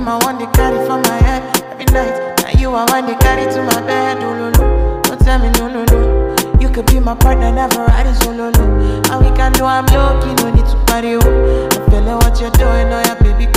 my one they carry for my head every night. Now you are one they carry to my bed. Oh, no, no. Don't tell me no, no, no. You could be my partner, never ride it solo, no. And we can do I'm low-key, no need to party, oh. I'm feeling what you're doing, oh yeah, baby.